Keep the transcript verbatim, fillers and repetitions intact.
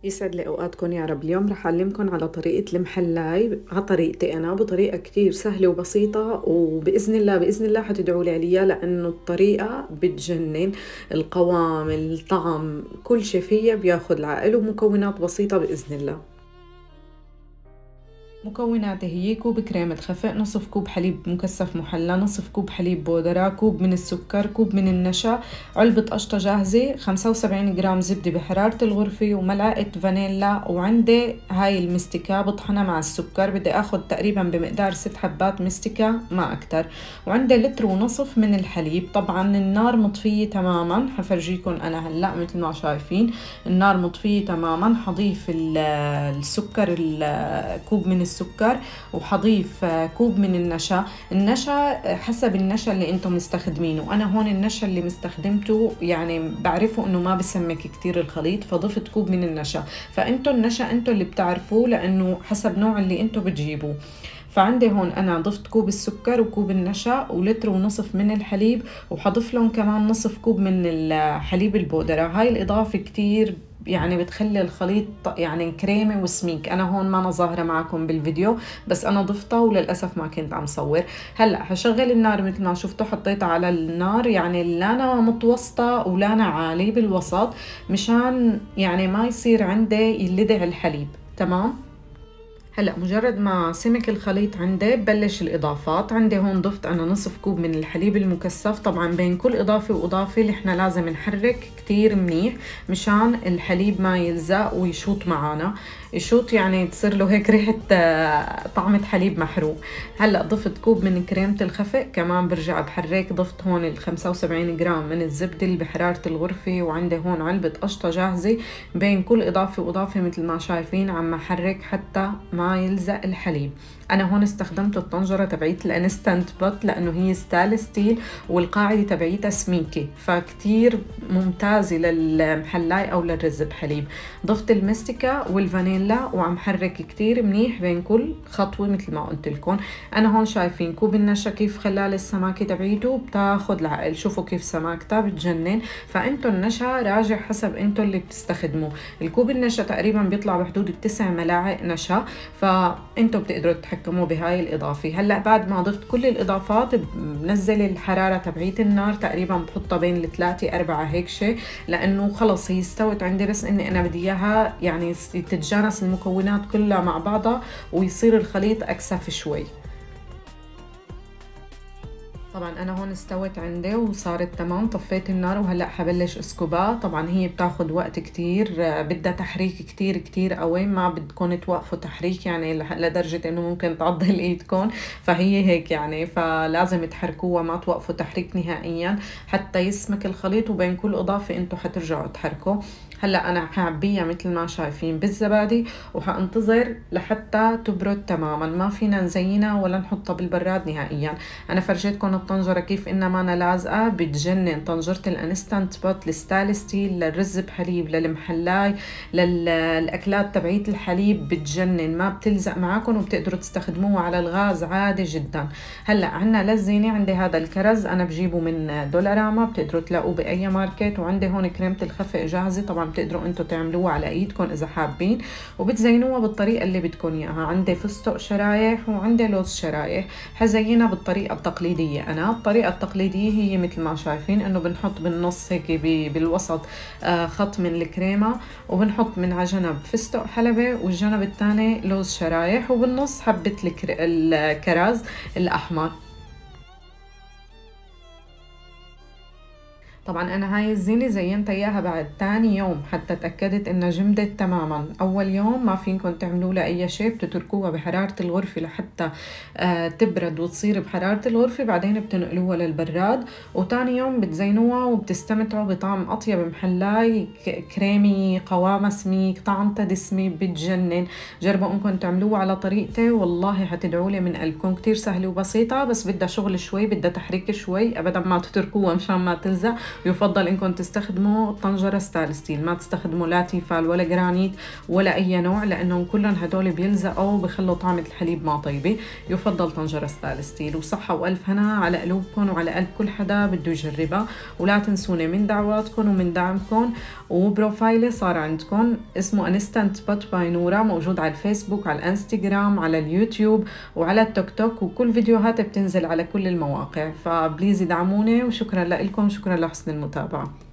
يسعد لي اوقاتكم يا رب. اليوم رح اعلمكم على طريقة المحلاي على طريقتي انا، بطريقة كتير سهلة وبسيطة، وباذن الله باذن الله حتدعوا لي عليها لانه الطريقة بتجنن. القوام، الطعم، كل شي فيها بياخد العقل، ومكونات بسيطة باذن الله. مكوناتي هي كوب كريمة خفق، نصف كوب حليب مكثف محلى، نصف كوب حليب بودرة، كوب من السكر، كوب من النشا، علبة قشطة جاهزة، خمسة وسبعين جرام زبدة بحرارة الغرفة، وملعقة فانيلا. وعندي هاي المستكة بطحنها مع السكر، بدي اخد تقريبا بمقدار ست حبات مستكة ما اكتر. وعندي لتر ونصف من الحليب. طبعا النار مطفية تماما، حفرجيكم انا هلا مثل ما شايفين النار مطفية تماما. حضيف السكر، الكوب من السكر السكر، وحضيف كوب من النشا. النشا حسب النشا اللي انتم مستخدمينه، انا هون النشا اللي مستخدمته يعني بعرفه انه ما بسمك كتير الخليط، فضفت كوب من النشا. فانتم النشا انتم اللي بتعرفوه لانه حسب نوع اللي انتم بتجيبوه. فعندي هون انا ضفت كوب السكر وكوب النشا ولتر ونصف من الحليب، وحضيف لهم كمان نصف كوب من الحليب البودرة. هاي الاضافة كتير يعني بتخلي الخليط يعني كريمي وسميك. انا هون ما انا ظاهره معكم بالفيديو، بس انا ضفتها وللاسف ما كنت عم صور. هلا هشغل النار مثل ما شفتوا، حطيتها على النار يعني لا انا متوسطه ولا انا عالي، بالوسط، مشان يعني ما يصير عندي يلدع الحليب. تمام. هلا مجرد ما سمك الخليط عندي ببلش الاضافات. عندي هون ضفت انا نصف كوب من الحليب المكثف. طبعا بين كل اضافه واضافه احنا لازم نحرك كتير منيح مشان الحليب ما يلزق ويشوط معنا. يشوط يعني تصير له هيك ريحه طعمه حليب محروق. هلا ضفت كوب من كريمه الخفق، كمان برجع بحرك. ضفت هون ال خمسة وسبعين جرام من الزبده اللي بحراره الغرفه، وعندي هون علبه قشطه جاهزه. بين كل اضافه واضافه مثل ما شايفين عم احرك حتى ما يلزق الحليب. انا هون استخدمت الطنجره تبعيت الانستنت بوت لانه هي ستانلس ستيل، والقاعده تبعيتها سميكه، فكتير ممتازه للمحلاي او للرز بحليب. ضفت المستكه والفانيلا وعم حرك كتير منيح بين كل خطوه. مثل ما قلت لكم انا هون شايفين كوب النشا كيف خلال السماكه تبعيته بتاخد العقل. شوفوا كيف سماكتها بتجنن. فانتو النشا راجع حسب انتو اللي بتستخدموه. الكوب النشا تقريبا بيطلع بحدود التسع ملاعق نشا، فانتو بتقدروا تتحكموا بهاي الاضافه. هلا بعد ما ضفت كل الاضافات بنزل الحراره تبعيت النار، تقريبا بحطها بين الثلاثة أربعة هيك شيء، لانه خلص هي استوت عندي، بس اني انا بدي اياها يعني تتجانس المكونات كلها مع بعضها ويصير الخليط اكثف شوي. طبعا انا هون استوت عندي وصارت تمام. طفيت النار وهلا حبلش اسكبها. طبعا هي بتاخد وقت كتير، بدها تحريك كتير كتير قوي، ما بدكم توقفوا تحريك يعني لدرجة انه ممكن تعضل ايدكم، فهي هيك يعني، فلازم تحركوها ما توقفوا تحريك نهائيا حتى يسمك الخليط. وبين كل اضافة انتو حترجعوا تحركوا. هلا انا حعبيها مثل ما شايفين بالزبادي، وحانتظر لحتى تبرد تماما. ما فينا نزينها ولا نحطها بالبراد نهائيا. انا فرجيتكم الطنجره كيف انها ما لازقه، بتجنن. طنجره الانستانت بوت الستانلس ستيل للرز بحليب، للمحلاي، للاكلات تبعيت الحليب بتجنن، ما بتلزق معكم وبتقدروا تستخدموها على الغاز عادي جدا. هلا عنا للزينه عندي هذا الكرز انا بجيبه من دولاراما، بتقدروا تلاقوه باي ماركت. وعندي هون كريمه الخفق جاهزه، طبعا بتقدروا انتم تعملوها على ايدكم اذا حابين، وبتزينوها بالطريقه اللي بدكم اياها. عندي فستق شرايح وعندي لوز شرايح. حزينها بالطريقه التقليديه. انا الطريقه التقليديه هي مثل ما شايفين انه بنحط بالنص هيك بالوسط خط من الكريمه، وبنحط من على جنب فستق حلبي والجنب الثاني لوز شرايح، وبالنص حبه الكرز الاحمر. طبعا انا هاي الزينة زينت اياها بعد تاني يوم حتى تأكدت انها جمدت تماما. اول يوم ما فينكم تعملوا لها اي شيء، بتتركوها بحرارة الغرفة لحتى آه تبرد وتصير بحرارة الغرفة، بعدين بتنقلوها للبراد. وتاني يوم بتزينوها وبتستمتعوا بطعم اطيب محلاي كريمي، قوامها سميك، طعمتها دسمي، بتجنن. جربوا انكم تعملوها على طريقتي والله حتدعوا لي من قلبكم. كتير سهلة وبسيطة، بس بدها شغل شوي، بدها تحريك شوي، ابدا ما تتركوها مشان ما تلزق. يفضل انكم تستخدموا طنجرة ستانلس ستيل، ما تستخدموا لا تيفال ولا جرانيت ولا اي نوع، لانهم كلهم هدول بيلزقوا وبخلوا طعمة الحليب ما طيبة. يفضل طنجرة ستانلس ستيل. وصحة والف هنا على قلوبكم وعلى قلب كل حدا بده يجربها. ولا تنسوني من دعواتكم ومن دعمكم. وبروفايلي صار عندكم اسمه انستنت بوت باي نورا، موجود على الفيسبوك، على الانستغرام، على اليوتيوب وعلى التيك توك، وكل فيديوهات بتنزل على كل المواقع. فبليز ادعموني، وشكرا لكم، شكرا لحسن المتابعة.